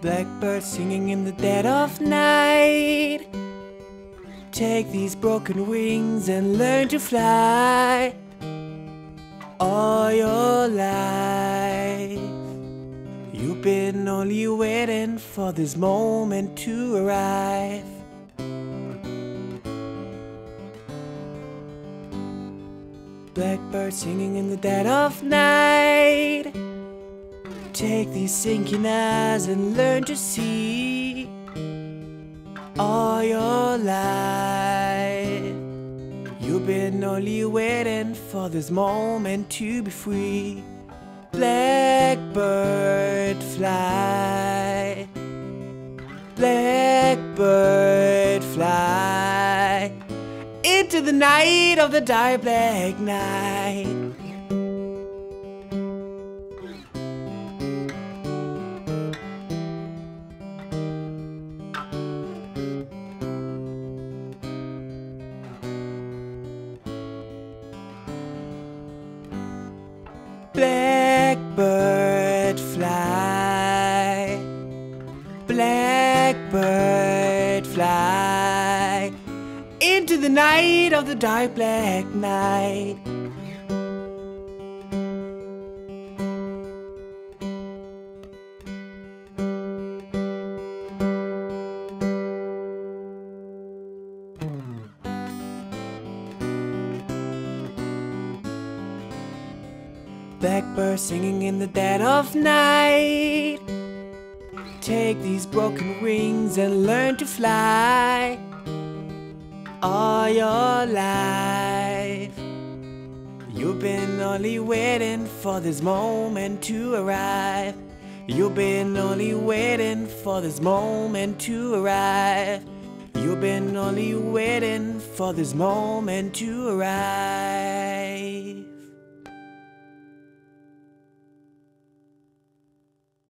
Blackbird singing in the dead of night. Take these broken wings and learn to fly all your life. You've been only waiting for this moment to arrive. Blackbird singing in the dead of night. Take these sinking eyes and learn to see all your life. You've been only waiting for this moment to be free. Blackbird fly, blackbird fly into the night of the dark black night. Blackbird fly, blackbird fly into the night of the dark black night. Blackbird singing in the dead of night. Take these broken wings and learn to fly all your life. You've been only waiting for this moment to arrive. You've been only waiting for this moment to arrive. You've been only waiting for this moment to arrive.